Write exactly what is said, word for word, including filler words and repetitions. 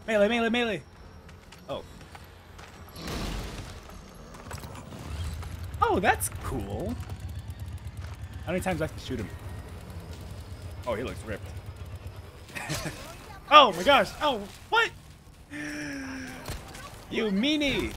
Melee, melee, melee. Oh. Oh, that's cool. How many times do I have to shoot him? Oh, he looks ripped. Oh my gosh. Oh, what? You meanie.